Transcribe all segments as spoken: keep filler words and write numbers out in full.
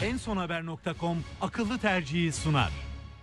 ensonhaber nokta com akıllı tercihi sunar.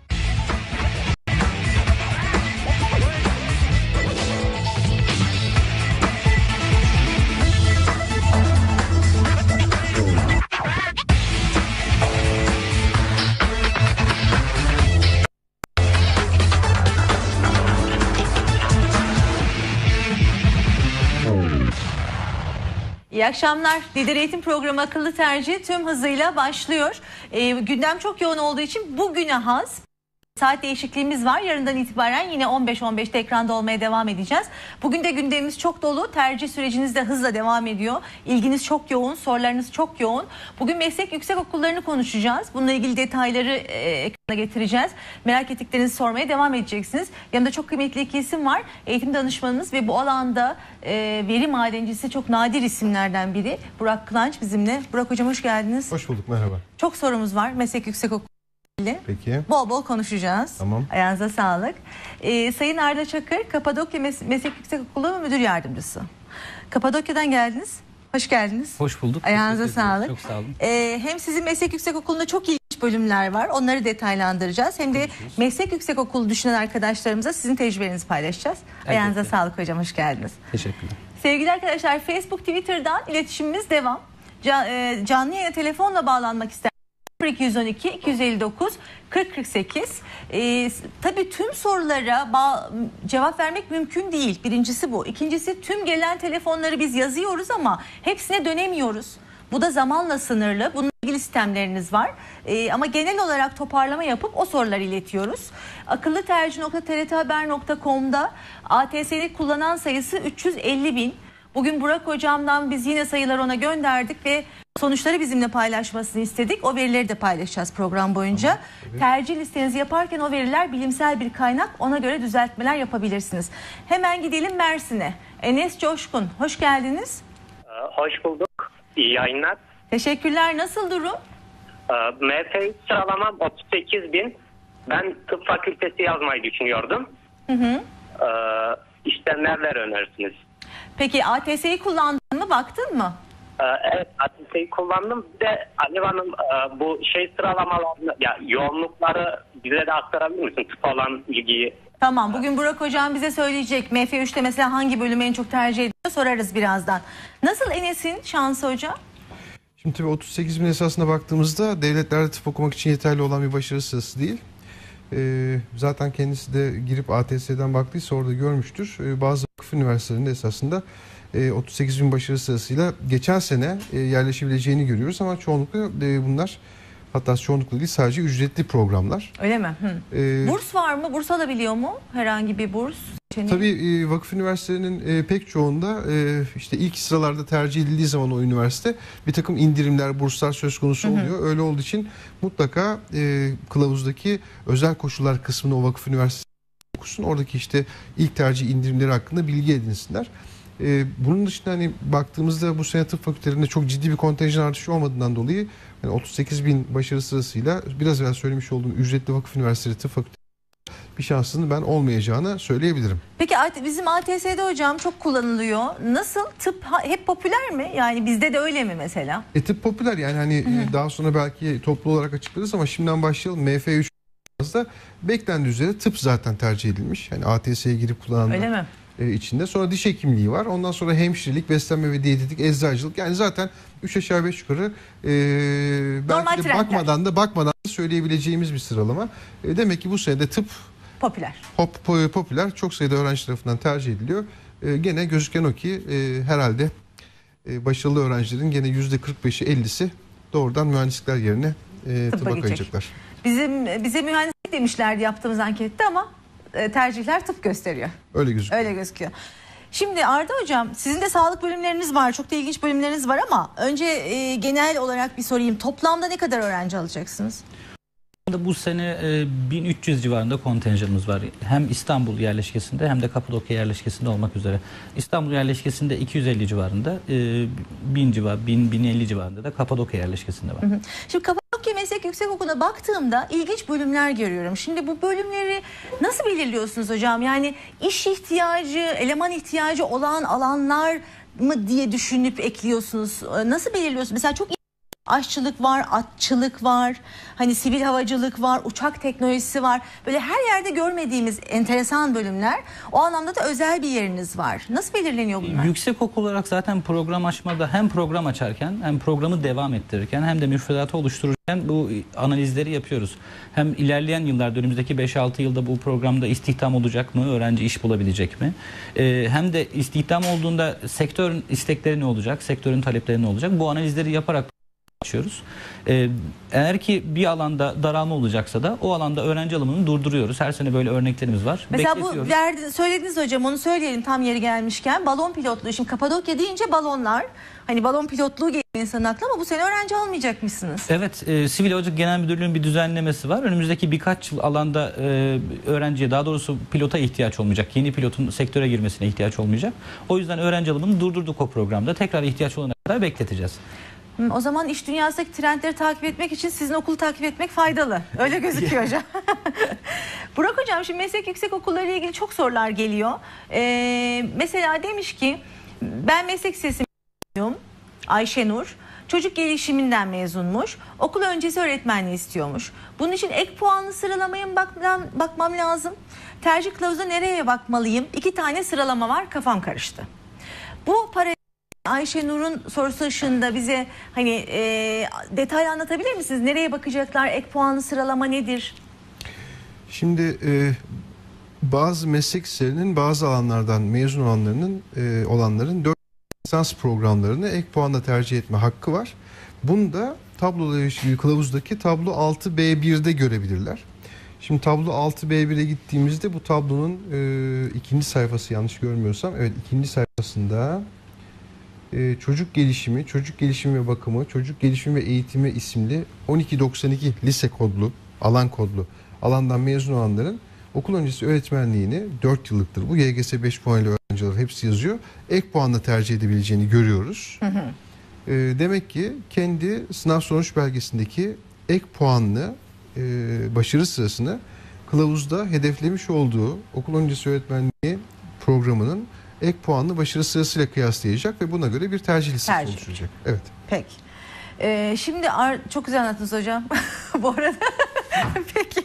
İyi akşamlar. Lider Eğitim Programı Akıllı Tercih tüm hızıyla başlıyor. E, gündem çok yoğun olduğu için bugüne has saat değişikliğimiz var. Yarından itibaren yine on beş on beşte ekranda olmaya devam edeceğiz. Bugün de gündemimiz çok dolu. Tercih süreciniz de hızla devam ediyor. İlginiz çok yoğun, sorularınız çok yoğun. Bugün meslek yüksekokullarını konuşacağız. Bununla ilgili detayları e, ekrana getireceğiz. Merak ettiklerinizi sormaya devam edeceksiniz. Yanımda çok kıymetli iki isim var. Eğitim danışmanınız ve bu alanda e, veri madencisi çok nadir isimlerden biri. Burak Kılanç bizimle. Burak Hocam hoş geldiniz. Hoş bulduk, merhaba. Çok sorumuz var meslek yüksekokulu. Peki. Bol bol konuşacağız. Tamam. Ayağınıza sağlık. Ee, Sayın Arda Çakır, Kapadokya Mes Meslek Yüksekokulu Müdür Yardımcısı. Kapadokya'dan geldiniz. Hoş geldiniz. Hoş bulduk. Ayağınıza sağlık. Çok sağ olun. Ee, hem sizin meslek yüksekokulunda çok ilginç bölümler var. Onları detaylandıracağız. Hem de Konuşuruz. meslek yüksekokulu düşünen arkadaşlarımıza sizin tecrübelerinizi paylaşacağız. Elbette. Ayağınıza sağlık hocam. Hoş geldiniz. Teşekkürler. Sevgili arkadaşlar, Facebook, Twitter'dan iletişimimiz devam. Can, e, canlı yayına telefonla bağlanmak ister. iki yüz on iki iki yüz elli dokuz kırk kırk sekiz. Ee, tabii tüm sorulara cevap vermek mümkün değil. Birincisi bu. İkincisi, tüm gelen telefonları biz yazıyoruz ama hepsine dönemiyoruz. Bu da zamanla sınırlı. Bununla ilgili sistemleriniz var. Ee, ama genel olarak toparlama yapıp o soruları iletiyoruz. akıllı tercih nokta t r t haber nokta com'da A T S'yi kullanan sayısı üç yüz elli bin. Bugün Burak Hocam'dan biz yine sayıları ona gönderdik ve sonuçları bizimle paylaşmasını istedik. O verileri de paylaşacağız program boyunca. Tamam, evet. Tercih listenizi yaparken o veriler bilimsel bir kaynak. Ona göre düzeltmeler yapabilirsiniz. Hemen gidelim Mersin'e. Enes Coşkun, hoş geldiniz. Hoş bulduk. İyi yayınlar. Teşekkürler. Nasıl durum? M F sıralamam otuz sekiz bin. Ben tıp fakültesi yazmayı düşünüyordum. Hı hı. İşte neler önerirsiniz? Peki A T S'yi kullandın mı? Baktın mı? Evet, A T S'yi kullandım. Bir de Alev Hanım, bu şey sıralamalarını, ya yoğunlukları bize de aktarabilir misin? Tıp olan ilgiyi. Tamam, bugün Burak Hocam bize söyleyecek. M F üçte mesela hangi bölümü en çok tercih ediyor sorarız birazdan. Nasıl Enes'in şansı hocam? Şimdi tabii otuz sekiz bin esasına baktığımızda devletlerde tıp okumak için yeterli olan bir başarı sırası değil. Ee, zaten kendisi de girip A T S'den baktıysa orada görmüştür. Ee, bazı vakıf üniversitelerinde esasında e, otuz sekiz bin başarı sırasıyla geçen sene e, yerleşebileceğini görüyoruz ama çoğunlukla e, bunlar, hatta çoğunlukla değil, sadece ücretli programlar. Öyle mi? Hı. Ee, burs var mı? Burs alabiliyor mu? Herhangi bir burs? Tabii e, vakıf üniversitelerinin e, pek çoğunda e, işte ilk sıralarda tercih edildiği zaman o üniversite bir takım indirimler, burslar söz konusu oluyor. Hı hı. Öyle olduğu için mutlaka e, kılavuzdaki özel koşullar kısmını o vakıf üniversitesi okusun. Oradaki işte ilk tercih indirimleri hakkında bilgi edinsinler. E, bunun dışında hani baktığımızda bu sene tıp fakültelerinde çok ciddi bir kontenjan artışı olmadığından dolayı yani otuz sekiz bin başarı sırasıyla biraz evvel söylemiş olduğum ücretli vakıf üniversiteleri tıp fakülteleri bir şansının ben olmayacağını söyleyebilirim. Peki bizim A T S'de hocam çok kullanılıyor. Nasıl? Tıp hep popüler mi? Yani bizde de öyle mi mesela? E, tıp popüler yani hani hı hı. Daha sonra belki toplu olarak açıklarız ama şimdiden başlayalım. M F üç da beklendiği üzere tıp zaten tercih edilmiş. Yani A T S'ye girip kullananlar. Öyle mi? E, içinde. Sonra diş hekimliği var. Ondan sonra hemşirelik, beslenme ve diyetetik, eczacılık. Yani zaten üç aşağı beş yukarı e, belki de bakmadan da bakmadan da söyleyebileceğimiz bir sıralama. E, demek ki bu sene de tıp popüler. Pop, popüler. Çok sayıda öğrenci tarafından tercih ediliyor. E, gene gözüken o ki e, herhalde e, başarılı öğrencilerin gene yüzde kırk beşi ellisi doğrudan mühendislikler yerine e, tıbba, tıbba kayacaklar. Bizim bize mühendislik demişlerdi yaptığımız ankette ama e, tercihler tıp gösteriyor. Öyle gözüküyor. Öyle gözüküyor. Şimdi Arda Hocam, sizin de sağlık bölümleriniz var. Çok da ilginç bölümleriniz var ama önce e, genel olarak bir sorayım. Toplamda ne kadar öğrenci alacaksınız? Bu sene bin üç yüz civarında kontenjanımız var. Hem İstanbul yerleşkesinde hem de Kapadokya yerleşkesinde olmak üzere. İstanbul yerleşkesinde iki yüz elli civarında, bin civar, bin bin elli civarında da Kapadokya yerleşkesinde var. Şimdi Kapadokya Meslek Yüksekokulu'na baktığımda ilginç bölümler görüyorum. Şimdi bu bölümleri nasıl belirliyorsunuz hocam? Yani iş ihtiyacı, eleman ihtiyacı olan alanlar mı diye düşünüp ekliyorsunuz? Nasıl belirliyorsunuz? Mesela çok Aşçılık var, atçılık var, hani sivil havacılık var, uçak teknolojisi var. Böyle her yerde görmediğimiz enteresan bölümler. O anlamda da özel bir yeriniz var. Nasıl belirleniyor bunlar? Yüksek okul olarak zaten program açmada hem program açarken hem programı devam ettirirken hem de müfredatı oluştururken bu analizleri yapıyoruz. Hem ilerleyen yıllarda önümüzdeki beş altı yılda bu programda istihdam olacak mı? Öğrenci iş bulabilecek mi? Ee, hem de istihdam olduğunda sektörün istekleri ne olacak? Sektörün talepleri ne olacak? Bu analizleri yaparak açıyoruz. Ee, eğer ki bir alanda daralma olacaksa da o alanda öğrenci alımını durduruyoruz. Her sene böyle örneklerimiz var. Mesela bu verdi, söylediniz hocam, onu söyleyelim tam yeri gelmişken. Balon pilotluğu, şimdi Kapadokya deyince balonlar, hani balon pilotluğu geliyor insanın aklına ama bu sene öğrenci almayacakmışsınız. Evet, e, Sivil Havacılık Genel Müdürlüğü'nün bir düzenlemesi var. Önümüzdeki birkaç yıl alanda e, öğrenciye, daha doğrusu pilota ihtiyaç olmayacak. Yeni pilotun sektöre girmesine ihtiyaç olmayacak. O yüzden öğrenci alımını durdurduk o programda. Tekrar ihtiyaç olana kadar bekleteceğiz. O zaman iş dünyasındaki trendleri takip etmek için sizin okulu takip etmek faydalı. Öyle gözüküyor hocam. Burak hocam, şimdi meslek yüksek okulları ile ilgili çok sorular geliyor. Ee, mesela demiş ki ben meslek lisesi mezunuyum. Ayşenur. Çocuk gelişiminden mezunmuş. Okul öncesi öğretmenliği istiyormuş. Bunun için ek puanlı sıralamaya mı bakmam, bakmam lazım? Tercih kılavuzda nereye bakmalıyım? İki tane sıralama var, kafam karıştı. Bu para Ayşenur'un sorusu ışığında bize hani e, detaylı anlatabilir misiniz? Nereye bakacaklar? Ek puanlı sıralama nedir? Şimdi e, bazı meslek liselerinin bazı alanlardan mezun olanlarının e, olanların dört lisans programlarını ek puanla tercih etme hakkı var. Bunu da tabloda kılavuzdaki tablo altı B bir'de görebilirler. Şimdi tablo altı B bir'e gittiğimizde bu tablonun e, ikinci sayfası, yanlış görmüyorsam, evet, ikinci sayfasında Ee, çocuk gelişimi, çocuk gelişimi ve bakımı, çocuk gelişimi ve eğitimi isimli on iki doksan iki lise kodlu, alan kodlu alandan mezun olanların okul öncesi öğretmenliğini, dört yıllıktır bu, Y G S beş puanlı öğrenciler hepsi yazıyor, ek puanla tercih edebileceğini görüyoruz. Hı hı. Ee, demek ki kendi sınav sonuç belgesindeki ek puanlı e, başarı sırasını kılavuzda hedeflemiş olduğu okul öncesi öğretmenliği programının ek puanlı başarı sırasıyla kıyaslayacak ve buna göre bir tercih listesi Tercih. oluşturacak. Evet. Peki. Ee, şimdi Ar çok güzel anlattınız hocam. Bu arada. Peki.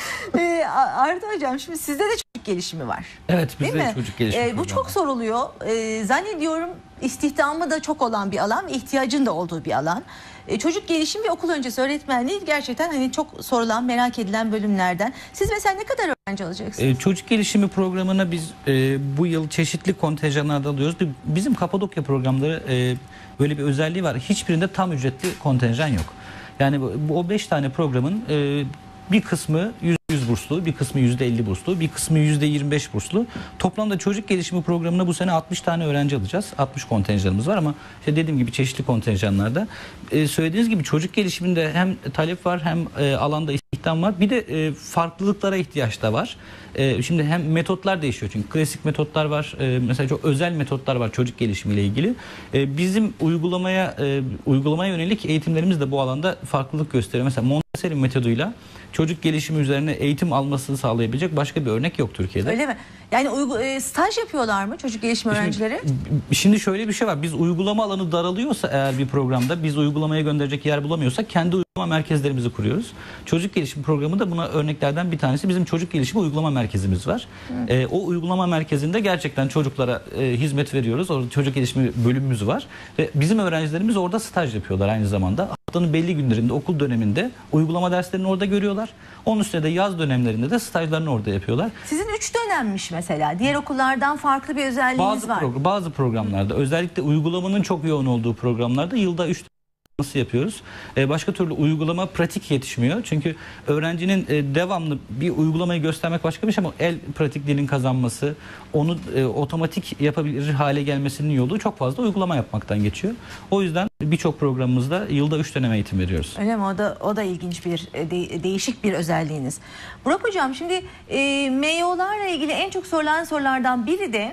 Ee, Arda hocam, şimdi sizde de çocuk gelişimi var. Evet, bizde Değil de mi? çocuk gelişimi. Ee, bu çok soruluyor. Ee, zannediyorum istihdamı da çok olan bir alan, ihtiyacın da olduğu bir alan. Ee, çocuk gelişimi ve okul öncesi öğretmenliği gerçekten hani çok sorulan, merak edilen bölümlerden. Siz mesela ne kadar öğrenci alacaksınız? Ee, çocuk gelişimi programına biz e, bu yıl çeşitli kontenjanlarda alıyoruz. Bizim Kapadokya programları e, böyle bir özelliği var. Hiçbirinde tam ücretli kontenjan yok. Yani bu, bu o beş tane programın e, bir kısmı yüzde yüz burslu, bir kısmı yüzde elli burslu, bir kısmı yüzde yirmi beş burslu. Toplamda çocuk gelişimi programına bu sene altmış tane öğrenci alacağız. altmış kontenjanımız var ama işte dediğim gibi çeşitli kontenjanlarda. Ee, söylediğiniz gibi çocuk gelişiminde hem talep var hem e, alanda istihdam var. Bir de e, farklılıklara ihtiyaç da var. E, şimdi hem metotlar değişiyor çünkü klasik metotlar var. E, mesela çok özel metotlar var çocuk gelişimiyle ilgili. E, bizim uygulamaya e, uygulamaya yönelik eğitimlerimiz de bu alanda farklılık gösteriyor. Mesela Montessori metoduyla çocuk gelişimi üzerine eğitim almasını sağlayabilecek başka bir örnek yok Türkiye'de. Öyle mi? Yani uygu, e, staj yapıyorlar mı çocuk gelişimi şimdi, öğrencileri? Şimdi şöyle bir şey var. Biz uygulama alanı daralıyorsa eğer bir programda, biz uygulamaya gönderecek yer bulamıyorsak kendi uygulama merkezlerimizi kuruyoruz. Çocuk gelişim programı da buna örneklerden bir tanesi. Bizim çocuk gelişimi uygulama merkezimiz var. E, o uygulama merkezinde gerçekten çocuklara e, hizmet veriyoruz. Orada çocuk gelişimi bölümümüz var. Ve bizim öğrencilerimiz orada staj yapıyorlar aynı zamanda. Haftanın belli günlerinde, okul döneminde uygulama derslerini orada görüyorlar. Onun üstüne de yaz dönemlerinde de stajlarını orada yapıyorlar. Sizin üç dönemmiş mesela. Diğer okullardan farklı bir özelliğiniz bazı var. Progr bazı programlarda, özellikle uygulamanın çok yoğun olduğu programlarda yılda üç nasıl yapıyoruz? Ee, başka türlü uygulama pratik yetişmiyor. Çünkü öğrencinin e, devamlı bir uygulamayı göstermek başka bir şey ama el pratikliğinin kazanması, onu e, otomatik yapabilir hale gelmesinin yolu çok fazla uygulama yapmaktan geçiyor. O yüzden birçok programımızda yılda üç dönem eğitim veriyoruz. Öyle mi? O da, o da ilginç bir, de, değişik bir özelliğiniz. Burak hocam, şimdi e, M Y O'larla ilgili en çok sorulan sorulardan biri de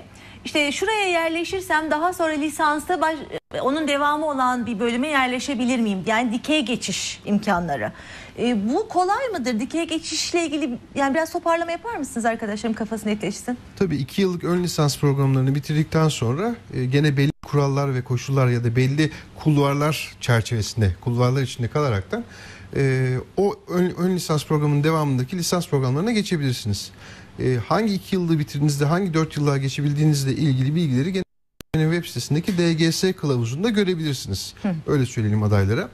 işte şuraya yerleşirsem daha sonra lisansta baş, onun devamı olan bir bölüme yerleşebilir miyim? Yani dikey geçiş imkanları. E, bu kolay mıdır? Dikey geçişle ilgili yani biraz toparlama yapar mısınız arkadaşlarım, kafası netleşsin? Tabii iki yıllık ön lisans programlarını bitirdikten sonra e, gene belli kurallar ve koşullar ya da belli kulvarlar çerçevesinde, kulvarlar içinde kalaraktan e, o ön, ön lisans programının devamındaki lisans programlarına geçebilirsiniz. E, hangi iki yılda bitirdiğinizde, hangi dört yıllığa geçebildiğinizle ilgili bilgileri gene web sitesindeki D G S kılavuzunda görebilirsiniz. Hı. Öyle söyleyelim adaylara.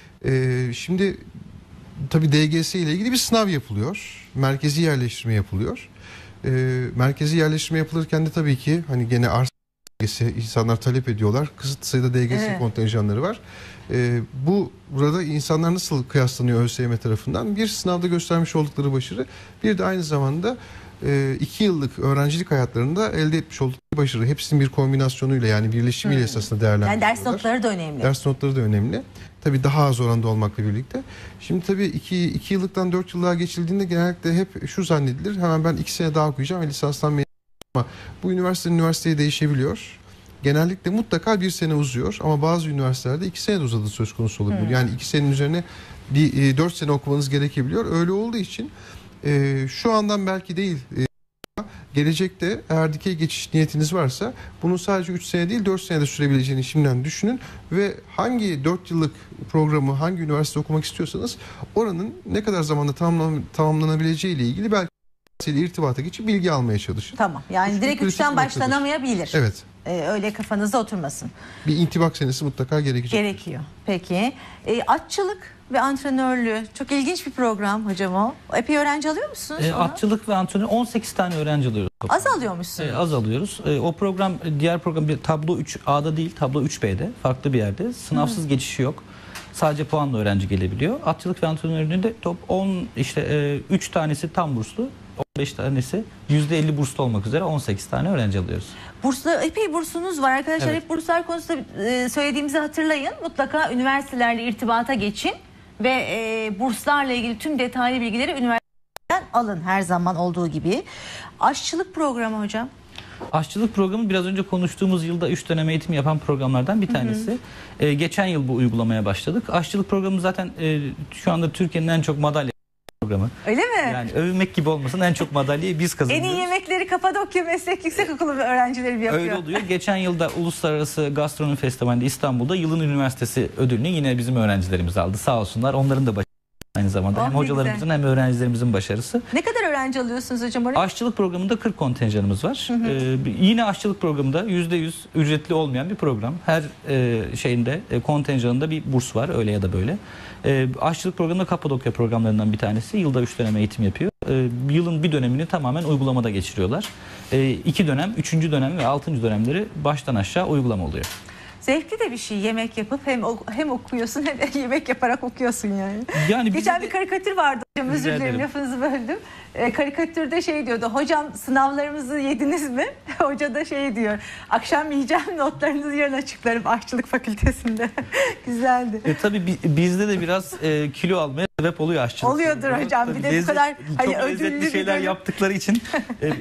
E, şimdi tabii D G S ile ilgili bir sınav yapılıyor. Merkezi yerleştirme yapılıyor. E, merkezi yerleştirme yapılırken de tabii ki hani gene arz insanlar talep ediyorlar. Kısıtlı sayıda D G S evet. kontenjanları var. Ee, bu burada insanlar nasıl kıyaslanıyor ÖSYM tarafından? Bir, sınavda göstermiş oldukları başarı, bir de aynı zamanda e, iki yıllık öğrencilik hayatlarında elde etmiş oldukları başarı. Hepsinin bir kombinasyonuyla, yani birleşimiyle hmm. esasında değerlendiriyorlar. Yani ders notları da önemli. Ders notları da önemli. Tabii daha az oranda olmakla birlikte. Şimdi tabii iki, iki yıllıktan dört yıllığa geçildiğinde genellikle hep şu zannedilir: hemen ben iki sene daha okuyacağım ve lisanstan mezun. Ama bu üniversiteden üniversiteye değişebiliyor. Genellikle mutlaka bir sene uzuyor ama bazı üniversitelerde iki sene de uzadığı söz konusu olabilir. Hmm. Yani iki senenin üzerine bir e, dört sene okumanız gerekebiliyor. Öyle olduğu için e, şu andan belki değil, e, gelecekte eğer dikey geçiş niyetiniz varsa bunun sadece üç sene değil dört senede sürebileceğini şimdiden düşünün ve hangi dört yıllık programı, hangi üniversite okumak istiyorsanız oranın ne kadar zamanda tamamlan tamamlanabileceği ile ilgili belki irtibata geçip bilgi almaya çalışın. Tamam. Yani Üç direkt üçten başlanamayabilir. Evet. Ee, öyle kafanızda oturmasın. Bir intibak senesi mutlaka gerekecek. Gerekiyor. Peki. E, atçılık ve antrenörlüğü çok ilginç bir program hocam o. Epey öğrenci alıyor musunuz? E, atçılık ve antrenör on sekiz tane öğrenci alıyoruz. Az alıyormuşsunuz. E, az alıyoruz. E, o program diğer program bir tablo üç A'da değil, tablo üç B'de, farklı bir yerde. Sınavsız Hı. geçişi yok. Sadece puanla öğrenci gelebiliyor. Atçılık ve antrenörlüğünde top on işte e, üç tanesi tam burslu, on beş tanesi yüzde elli burslu olmak üzere on sekiz tane öğrenci alıyoruz. Burslu, epey bursunuz var arkadaşlar. Evet. Hep burslar konusunda e, söylediğimizi hatırlayın. Mutlaka üniversitelerle irtibata geçin ve e, burslarla ilgili tüm detaylı bilgileri üniversiteden alın, her zaman olduğu gibi. Aşçılık programı hocam. Aşçılık programı biraz önce konuştuğumuz yılda üç dönem eğitim yapan programlardan bir tanesi. Hı hı. Ee, geçen yıl bu uygulamaya başladık. Aşçılık programı zaten e, şu anda Türkiye'nin en çok madalya programı. Öyle mi? Yani övünmek gibi olmasın, en çok madalyayı biz kazanıyoruz. En iyi yemekleri Kapadokya Meslek Yüksekokulu öğrencileri yapıyor. Öyle oluyor. Geçen yılda Uluslararası Gastronomi Festivali'nde İstanbul'da yılın üniversitesi ödülünü yine bizim öğrencilerimiz aldı. Sağ olsunlar. Onların da başarısı aynı zamanda. Oh, hem hocalarımızın güzel. Hem öğrencilerimizin başarısı. Ne kadar öğrenci alıyorsunuz hocam oraya? Aşçılık programında kırk kontenjanımız var. Hı hı. Ee, yine aşçılık programında yüzde yüz ücretli olmayan bir program. Her e, şeyinde e, kontenjanında bir burs var, öyle ya da böyle. E, aşçılık programında Kapadokya programlarından bir tanesi. Yılda üç dönem eğitim yapıyor. E, yılın bir dönemini tamamen uygulamada geçiriyorlar. E, iki dönem, üçüncü dönem ve altıncı dönemleri baştan aşağı uygulama oluyor. Zevkli de bir şey, yemek yapıp hem hem okuyorsun hem de yemek yaparak okuyorsun yani. Yani geçen de, bir karikatür vardı hocam, özür dilerim lafınızı böldüm. E, karikatürde şey diyordu: hocam sınavlarımızı yediniz mi? Hoca da şey diyor: akşam yiyeceğim, notlarınızı yarın açıklarım aşçılık fakültesinde. Güzeldi. E, tabii bizde de biraz e, kilo almaya sebep oluyor aşçılık. Oluyordur Ama hocam tabii bir de lezzet, bu kadar hani ödüllü şeyler bir yaptıkları için. E,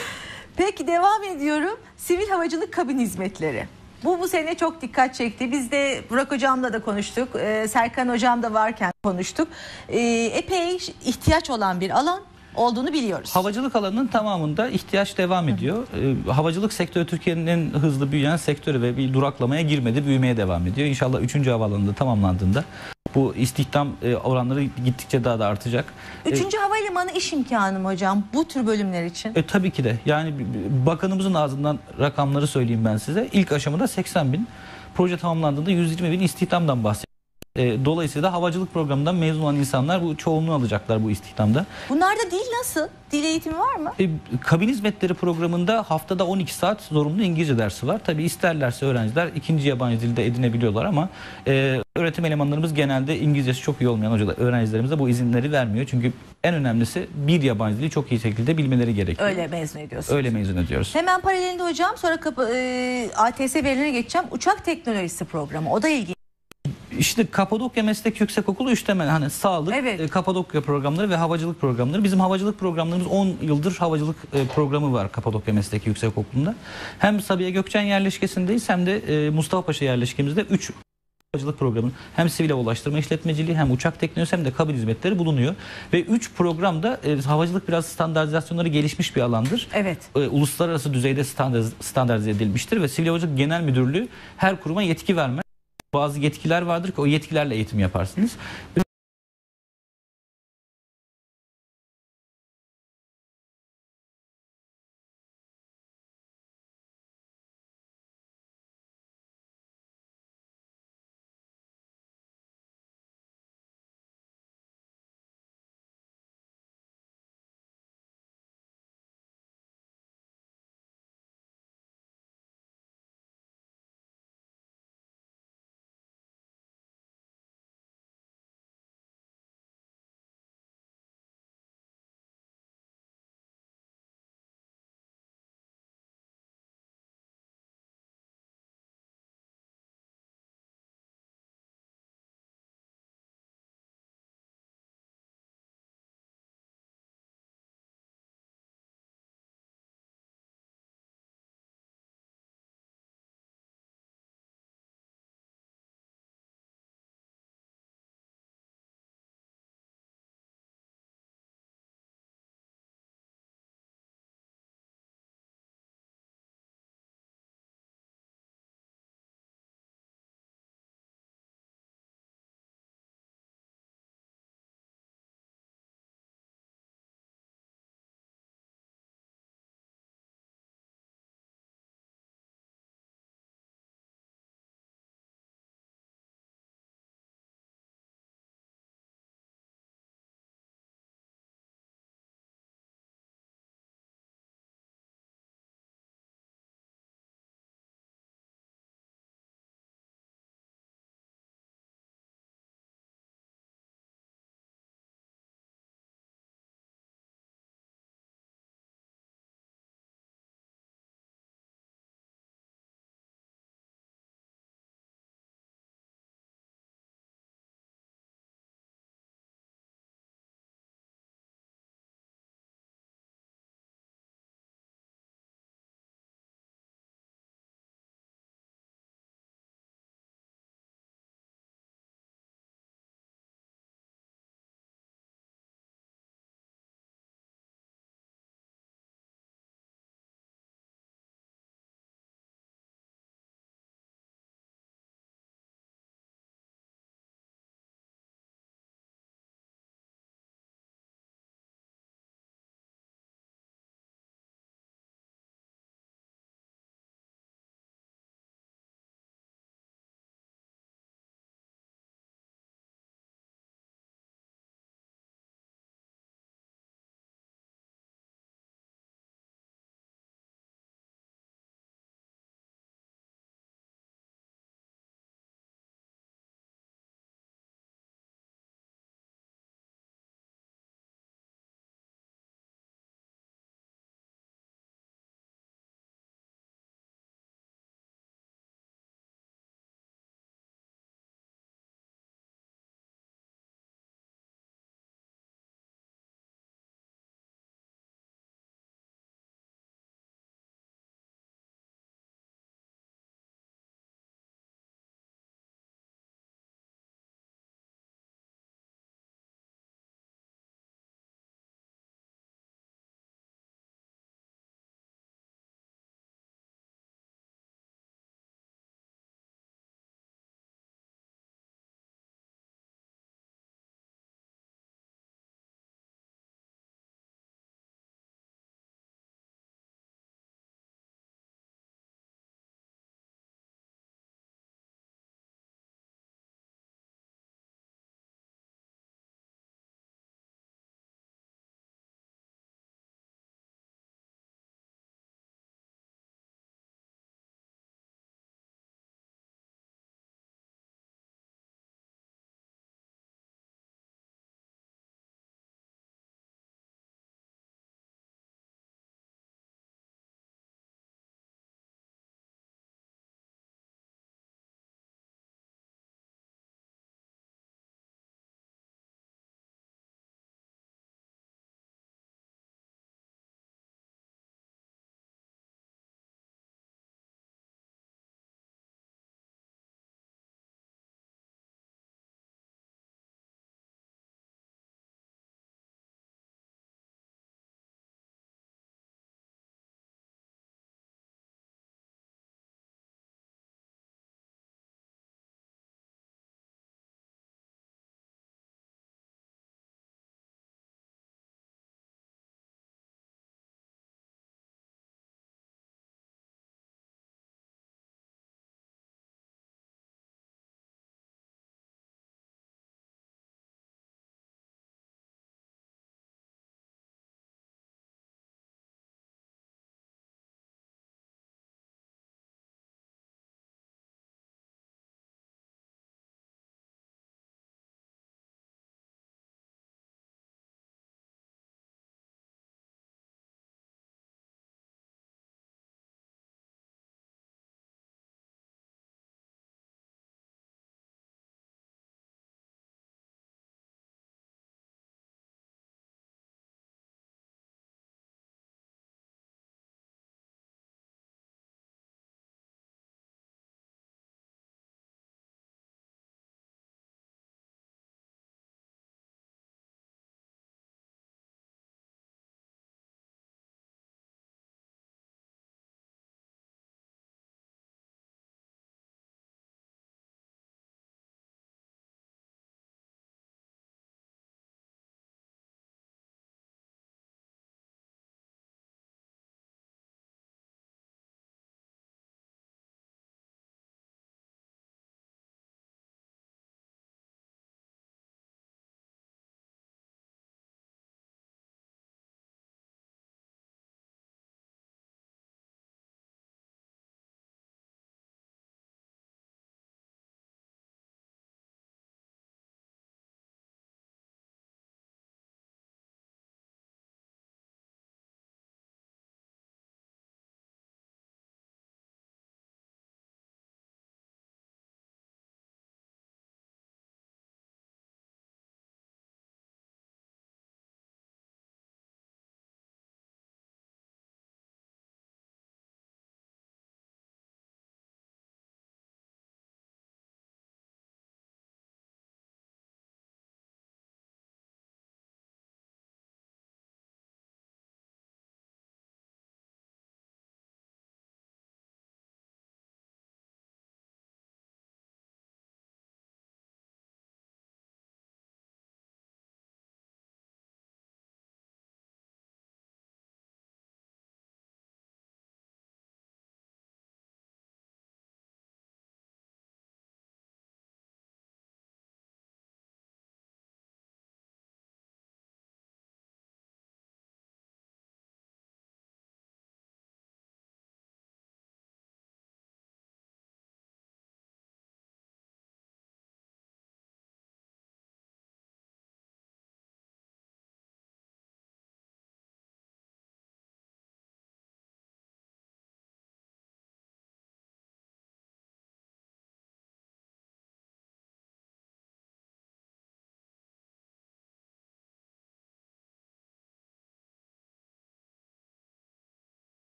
Peki devam ediyorum. Sivil havacılık kabin hizmetleri. Bu bu sene çok dikkat çekti. Biz de Burak hocamla da konuştuk. Ee, Serkan hocam da varken konuştuk. Ee, epey ihtiyaç olan bir alan olduğunu biliyoruz. Havacılık alanının tamamında ihtiyaç devam ediyor. Ee, havacılık sektörü Türkiye'nin en hızlı büyüyen sektörü ve bir duraklamaya girmedi, büyümeye devam ediyor. İnşallah üçüncü havaalanında tamamlandığında bu istihdam e, oranları gittikçe daha da artacak. Üçüncü havalimanı iş imkanı mı hocam bu tür bölümler için? E, tabii ki de. Yani bakanımızın ağzından rakamları söyleyeyim ben size. İlk aşamada seksen bin, proje tamamlandığında yüz yirmi bin istihdamdan bahsediyor. E, dolayısıyla havacılık programından mezun olan insanlar bu çoğunluğu alacaklar bu istihdamda. Bunlarda dil nasıl? Dil eğitimi var mı? E, kabin hizmetleri programında haftada on iki saat zorunlu İngilizce dersi var. Tabii isterlerse öğrenciler ikinci yabancı dilde edinebiliyorlar ama e, öğretim elemanlarımız genelde İngilizcesi çok iyi olmayan hocalar, öğrencilerimize bu izinleri vermiyor. Çünkü en önemlisi bir yabancı dili çok iyi şekilde bilmeleri gerekiyor. Öyle mezun ediyorsunuz. Öyle mezun ediyoruz. Hemen paralelinde hocam sonra kapı, e, A T S verilerine geçeceğim. Uçak teknolojisi programı, o da ilginç. İşte Kapadokya Meslek Yüksekokulu üç temel, hani sağlık, Evet. e, Kapadokya programları ve havacılık programları. Bizim havacılık programlarımız on yıldır havacılık e, programı var Kapadokya Meslek Yüksekokulu'nda. Hem Sabiha Gökçen yerleşkesindeyiz hem de e, Mustafa Paşa yerleşkemizde üç havacılık programı, hem sivil hava ulaştırma işletmeciliği, hem uçak teknolojisi, hem de kabin hizmetleri bulunuyor. Ve üç programda e, havacılık biraz standartizasyonları gelişmiş bir alandır. Evet. E, uluslararası düzeyde standartize, standartize edilmiştir ve Sivil Havacılık Genel Müdürlüğü her kuruma yetki vermez. Bazı yetkiler vardır ki o yetkilerle eğitim yaparsınız.